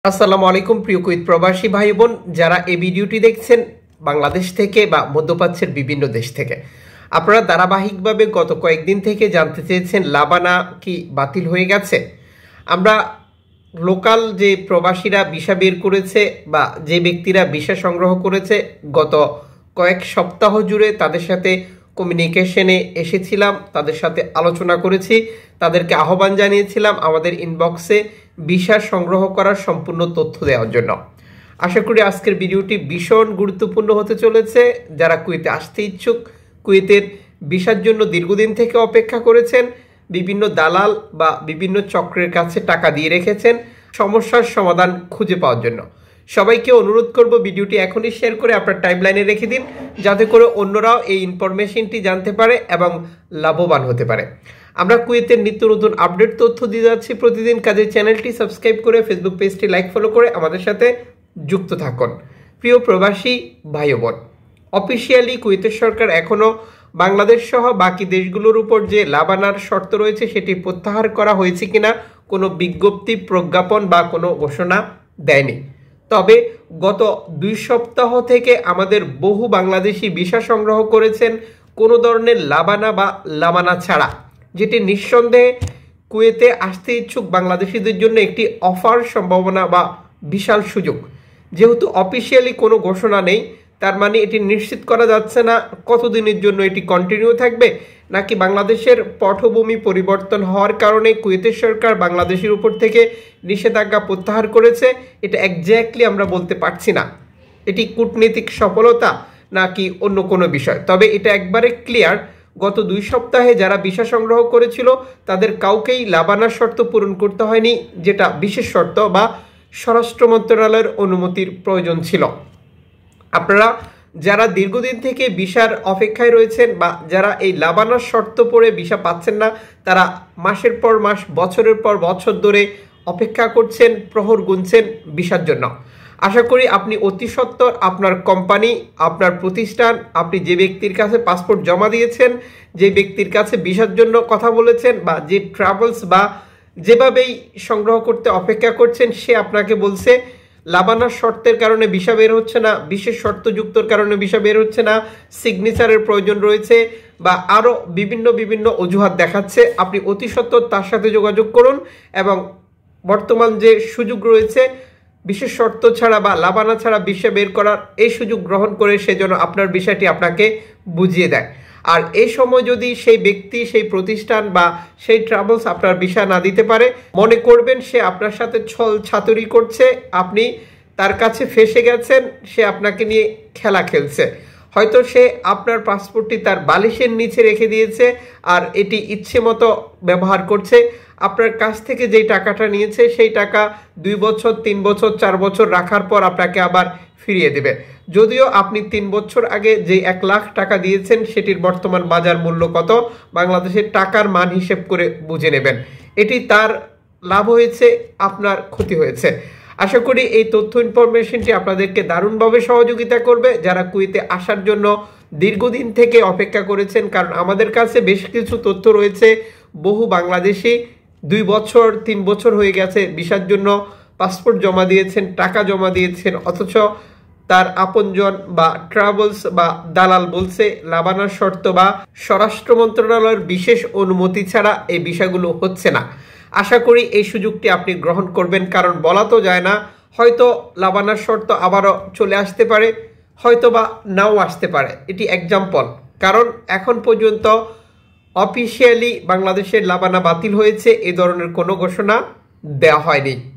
আসসালামু আলাইকুম প্রিয় কুয়েত প্রবাসী ভাই বোন যারা এই ভিডিওটি দেখছেন বাংলাদেশ থেকে বা মধ্যপ্রাচ্যের বিভিন্ন দেশ থেকে। আপনারা ধারাবাহিকভাবে গত কয়েকদিন থেকে জানতে চেয়েছেন লাবানা কি বাতিল হয়ে গেছে। আমরা লোকাল যে প্রবাসীরা ভিসা বের করেছে বা যে ব্যক্তিরা ভিসা সংগ্রহ করেছে গত কয়েক সপ্তাহ জুড়ে তাদের সাথে কমিউনিকেশনে এসেছিলাম, তাদের সাথে আলোচনা করেছি, তাদেরকে আহ্বান জানিয়েছিলাম আমাদের ইনবক্সে ভিসা সংগ্রহ করার সম্পূর্ণ তথ্য দেওয়ার জন্য। আশা করি আজকের ভিডিওটি ভীষণ গুরুত্বপূর্ণ হতে চলেছে। যারা কুয়েতে আসতে ইচ্ছুক, কুয়েতের ভিসার জন্য দীর্ঘদিন থেকে অপেক্ষা করেছেন, বিভিন্ন দালাল বা বিভিন্ন চক্রের কাছে টাকা দিয়ে রেখেছেন সমস্যার সমাধান খুঁজে পাওয়ার জন্য, সবাইকে অনুরোধ করব ভিডিওটি এখনই শেয়ার করে আপনার টাইমলাইনে রেখে দিন, যাতে করে অন্যরাও এই ইনফরমেশনটি জানতে পারে এবং লাভবান হতে পারে। আমরা কুয়েতের নিত্য নতুন আপডেট তথ্য দিয়ে যাচ্ছি প্রতিদিন, কাজে চ্যানেলটি সাবস্ক্রাইব করে ফেসবুক পেজটি লাইক ফলো করে আমাদের সাথে যুক্ত থাকুন। প্রিয় প্রবাসী ভাই বোন, অফিসিয়ালি কুয়েতের সরকার এখনও বাংলাদেশ সহ বাকি দেশগুলোর উপর যে লাবানার শর্ত রয়েছে সেটি প্রত্যাহার করা হয়েছে কিনা কোনো বিজ্ঞপ্তি, প্রজ্ঞাপন বা কোনো ঘোষণা দেয়নি। তবে গত 2 সপ্তাহ থেকে আমাদের বহু বাংলাদেশি ভিসা সংগ্রহ করেছেন কোনো ধরনের লাবানা বা লাবানা ছাড়া, যেটি নিঃসন্দেহে কুয়েতে আসতে ইচ্ছুক বাংলাদেশিদের জন্য একটি অফার সম্ভাবনা বা বিশাল সুযোগ। যেহেতু অফিসিয়ালি কোনো ঘোষণা নেই, তার মানে এটি নিশ্চিত করা যাচ্ছে না কতদিনের জন্য এটি কন্টিনিউ থাকবে, নাকি বাংলাদেশের পটভূমি পরিবর্তন হওয়ার কারণে কুয়েতের সরকার বাংলাদেশের উপর থেকে নিষেধাজ্ঞা প্রত্যাহার করেছে, এটা একজ্যাক্টলি আমরা বলতে পারছি না। এটি কূটনীতিক সফলতা নাকি অন্য কোনো বিষয়। তবে এটা একবারে ক্লিয়ার, গত 2 সপ্তাহে যারা ভিসা সংগ্রহ করেছিল তাদের কাউকেই লাবানার শর্ত পূরণ করতে হয়নি, যেটা বিশেষ শর্ত বা স্বরাষ্ট্র মন্ত্রণালয়ের অনুমতির প্রয়োজন ছিল। আপনারা যারা দীর্ঘদিন থেকে ভিসার অপেক্ষায় রয়েছেন বা যারা এই লাবানার শর্ত পড়ে ভিসা পাচ্ছেন না, তারা মাসের পর মাস, বছরের পর বছর ধরে অপেক্ষা করছেন, প্রহর গুনছেন ভিসার জন্য। আশা করি আপনি অতি সত্বর আপনার কোম্পানি, আপনার প্রতিষ্ঠান, আপনি যে ব্যক্তির কাছে পাসপোর্ট জমা দিয়েছেন, যে ব্যক্তির কাছে ভিসার জন্য কথা বলেছেন বা যে ট্রাভেলস বা যেভাবেই সংগ্রহ করতে অপেক্ষা করছেন, সে আপনাকে বলছে লাবানার শর্তের কারণে ভিসা বের হচ্ছে না, বিশেষ শর্তযুক্তর কারণে ভিসা বের হচ্ছে না, সিগনেচারের প্রয়োজন রয়েছে বা আরও বিভিন্ন অজুহাত দেখাচ্ছে। আপনি অতি সত্বর তার সাথে যোগাযোগ করুন এবং বর্তমান যে সুযোগ রয়েছে বিশেষ শর্ত ছাড়া বা লাবানা ছাড়া ভিসা বের করার, এই সুযোগ গ্রহণ করে সেজন্য আপনার বিষয়টি আপনাকে বুঝিয়ে দেয়। আর এই সময় যদি সেই ব্যক্তি, সেই প্রতিষ্ঠান বা সেই ট্রাভেলস আপনার ভিসা না দিতে পারে, মনে করবেন সে আপনার সাথে ছল ছাতুরি করছে, আপনি তার কাছে ফেসে গেছেন, সে আপনাকে নিয়ে খেলা খেলছে। হয়তো সে আপনার পাসপোর্টটি তার বালিশের নিচে রেখে দিয়েছে আর এটি ইচ্ছে মতো ব্যবহার করছে। আপনার কাছ থেকে যেই টাকাটা নিয়েছে সেই টাকা 2 বছর, 3 বছর, 4 বছর রাখার পর আপনাকে আবার ফিরিয়ে দেবে। যদিও আপনি 3 বছর আগে যে 1 লাখ টাকা দিয়েছেন সেটির বর্তমান বাজার মূল্য কত, বাংলাদেশের টাকার মান হিসেব করে বুঝে নেবেন। এটি তার লাভ হয়েছে, আপনার ক্ষতি হয়েছে। আশা করি এই তথ্য ইনফরমেশনটি আপনাদেরকে দারুণভাবে সহযোগিতা করবে যারা কুয়েতে আসার জন্য দীর্ঘদিন থেকে অপেক্ষা করেছেন। কারণ আমাদের কাছে বেশ কিছু তথ্য রয়েছে, বহু বাংলাদেশি 2 বছর, 3 বছর হয়ে গেছে ভিসার জন্য পাসপোর্ট জমা দিয়েছেন, টাকা জমা দিয়েছেন, অথচ তার আপনজন বা ট্রাভেলস বা দালাল বলছে লাবানার শর্ত বা স্বরাষ্ট্র মন্ত্রণালয়ের বিশেষ অনুমতি ছাড়া এই বিষয়গুলো হচ্ছে না। আশা করি এই সুযোগটি আপনি গ্রহণ করবেন, কারণ বলা তো যায় না, হয়তো লাবানার শর্ত আবারও চলে আসতে পারে, হয়তো বা নাও আসতে পারে। এটি এক্সাম্পল, কারণ এখন পর্যন্ত অফিসিয়ালি বাংলাদেশের লাবানা বাতিল হয়েছে এ ধরনের কোনো ঘোষণা দেওয়া হয়নি।